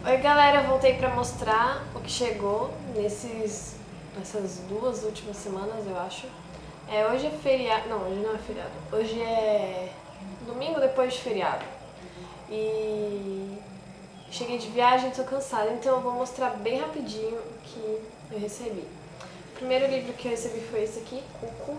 Oi galera, voltei pra mostrar o que chegou nessas 2 últimas semanas, eu acho. Hoje é feriado, não, hoje não é feriado, hoje é domingo depois de feriado. E cheguei de viagem, tô cansada, então eu vou mostrar bem rapidinho o que eu recebi. O primeiro livro que eu recebi foi esse aqui, Cuco.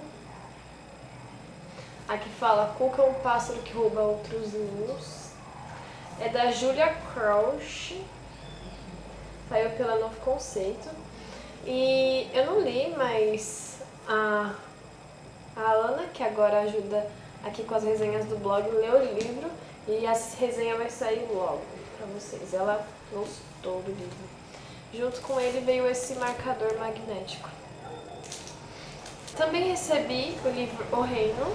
Aqui fala, Cuco é um pássaro que rouba outros ninhos. É da Julia Crouch. Saiu pela Novo Conceito. E eu não li, mas a Ana, que agora ajuda aqui com as resenhas do blog, leu o livro e a resenha vai sair logo pra vocês. Ela gostou do livro. Junto com ele veio esse marcador magnético. Também recebi o livro O Reino,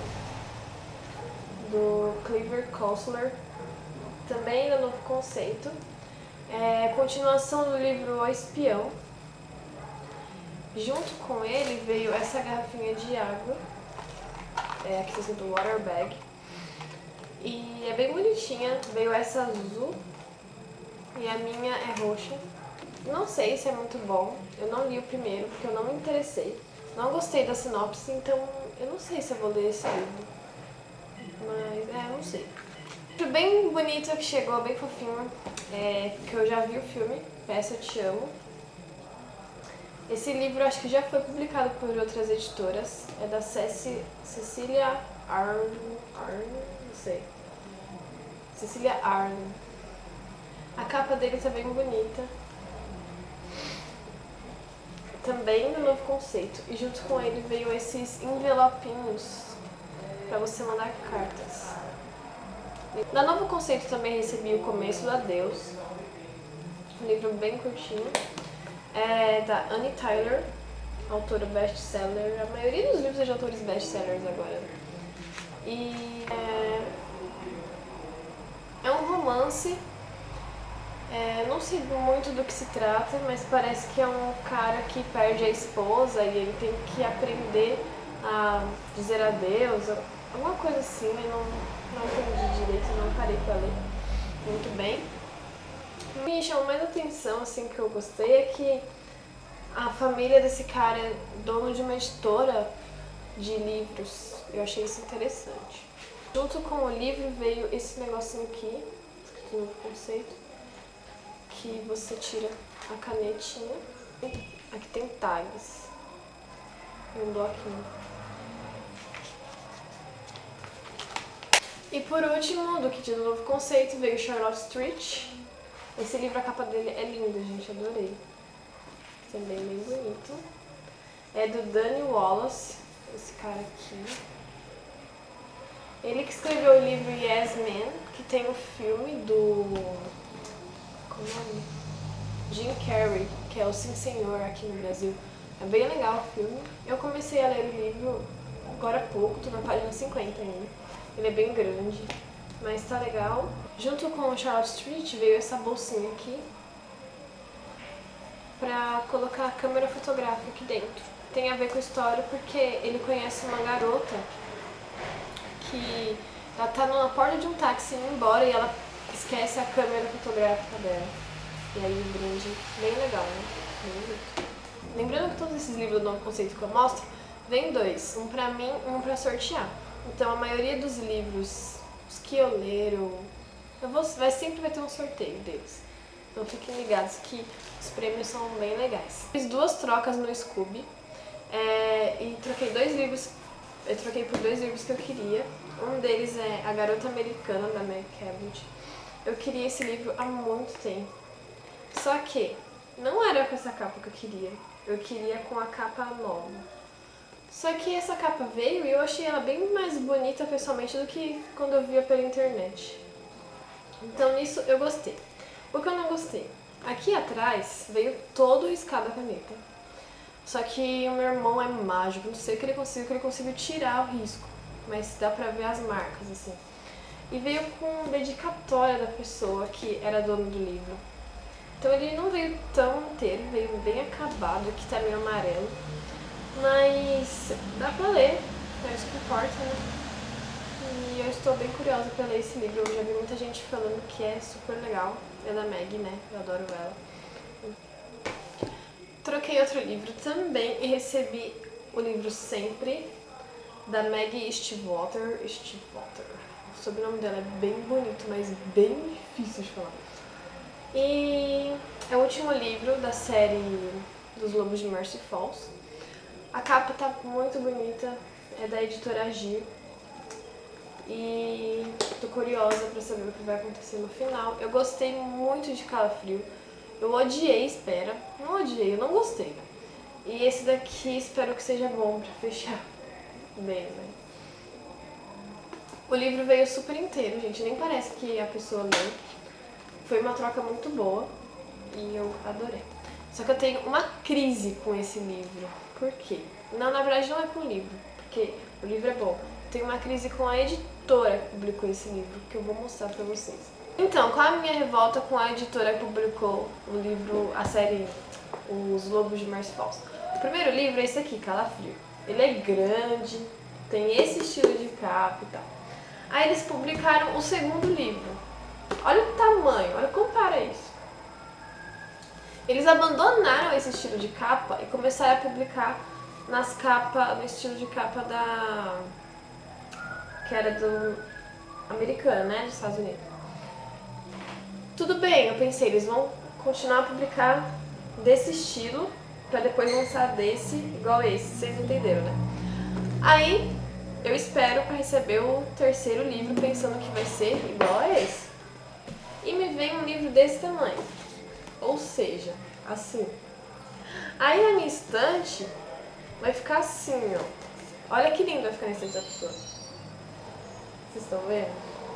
do Clive Cussler, também da Novo Conceito. Continuação do livro O Espião. Junto com ele veio essa garrafinha de água, aqui está escrito Water Bag, e é bem bonitinha. Veio essa azul e a minha é roxa. Não sei se é muito bom, eu não li o primeiro porque eu não me interessei, não gostei da sinopse, então eu não sei se eu vou ler esse livro, mas não sei. Bem bonito que chegou, bem fofinho, que eu já vi o filme, Peça Eu Te Amo. Esse livro acho que já foi publicado por outras editoras, é da Cecília Arne, não sei, Cecília Arne. A capa dele tá bem bonita, também do Novo Conceito, e junto com ele veio esses envelopinhos para você mandar cartas. Da Novo Conceito também recebi O Começo do Adeus, um livro bem curtinho, da Annie Tyler, autora best-seller. A maioria dos livros é de autores best-sellers agora. E é um romance, não sei muito do que se trata, mas parece que é um cara que perde a esposa e ele tem que aprender a dizer adeus, alguma coisa assim, eu não entendi direito, não parei pra ler muito bem. O que me chamou mais atenção, assim, que eu gostei, é que a família desse cara é dono de uma editora de livros. Eu achei isso interessante. Junto com o livro veio esse negocinho aqui, escrito no conceito, que você tira a canetinha. Aqui tem tags e um bloquinho. E por último, do kit do Novo Conceito, veio Charlotte Street. Esse livro, a capa dele é linda, gente, adorei. Também bem bonito. É do Danny Wallace, esse cara aqui. Ele que escreveu o livro Yes Man, que tem o filme do... como é o nome? Jim Carrey, que é o Sim Senhor aqui no Brasil. É bem legal o filme. Eu comecei a ler o livro agora há pouco, tô na página 50 ainda. Ele é bem grande, mas tá legal. Junto com o Charlotte Street veio essa bolsinha aqui pra colocar a câmera fotográfica aqui dentro. Tem a ver com a história porque ele conhece uma garota que ela tá na porta de um táxi indo embora e ela esquece a câmera fotográfica dela. E aí o brinde, bem legal, né? Bem bonito. Lembrando que todos esses livros do Novo Conceito que eu mostro, vem 2, um pra mim e um pra sortear. Então a maioria dos livros, os que eu ler, sempre vai ter um sorteio deles. Então fiquem ligados que os prêmios são bem legais. Fiz 2 trocas no Scooby e troquei 2 livros. Eu troquei por 2 livros que eu queria. Um deles é A Garota Americana, da Meg Cabot. Eu queria esse livro há muito tempo. Só que não era com essa capa que eu queria. Eu queria com a capa nova. Só que essa capa veio e eu achei ela bem mais bonita pessoalmente do que quando eu via pela internet. Então nisso eu gostei. O que eu não gostei? Aqui atrás veio todo riscado a caneta. Só que o meu irmão é mágico, não sei o que ele conseguiu tirar o risco. Mas dá pra ver as marcas, assim. E veio com dedicatória da pessoa que era dona do livro. Então ele não veio tão inteiro, veio bem acabado, aqui tá meio amarelo. Mas dá pra ler, é isso que importa, né? E eu estou bem curiosa pra ler esse livro, eu já vi muita gente falando que é super legal. É da Meg, né? Eu adoro ela. Troquei outro livro também e recebi o livro Sempre, da Meg Stiefvater. O sobrenome dela é bem bonito, mas bem difícil de falar. E é o último livro da série dos Lobos de Mercy Falls. A capa tá muito bonita, é da editora Agir. E tô curiosa pra saber o que vai acontecer no final. Eu gostei muito de Calafrio. Eu odiei Espera. Não odiei, eu não gostei. E esse daqui espero que seja bom pra fechar bem, né? O livro veio super inteiro, gente. Nem parece que a pessoa leu. Foi uma troca muito boa e eu adorei. Só que eu tenho uma crise com esse livro. Por quê? Não, na verdade não é com o livro, porque o livro é bom. Eu tenho uma crise com a editora que publicou esse livro, que eu vou mostrar pra vocês. Então, qual é a minha revolta com a editora que publicou o livro, a série Os Lobos de Mercy Falls? O primeiro livro é esse aqui, Calafrio. Ele é grande, tem esse estilo de capa e tal. Aí eles publicaram o segundo livro. Olha o tamanho, olha, compara isso. Eles abandonaram esse estilo de capa e começaram a publicar nas capas, no estilo de capa que era do americano, né, dos Estados Unidos. Tudo bem, eu pensei, eles vão continuar a publicar desse estilo pra depois lançar desse igual esse, vocês entenderam, né? Aí eu espero pra receber o terceiro livro pensando que vai ser igual a esse. E me vem um livro desse tamanho. Ou seja, assim. Aí a minha estante vai ficar assim, ó. Olha que lindo vai ficar na estante da pessoa. Vocês estão vendo?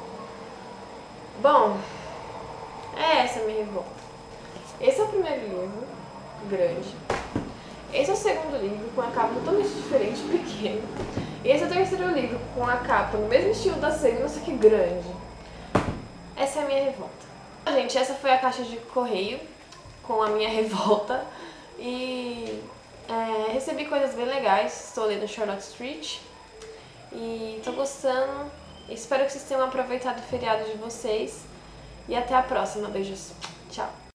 Bom, essa é a minha revolta. Esse é o primeiro livro, grande. Esse é o segundo livro, com a capa totalmente diferente, pequeno. E esse é o terceiro livro, com a capa no mesmo estilo da segunda, só que grande. Essa é a minha revolta. Gente, essa foi a caixa de correio com a minha revolta. E recebi coisas bem legais. Estou lendo Charlotte Street e tô gostando. Espero que vocês tenham aproveitado o feriado de vocês. E até a próxima. Beijos. Tchau.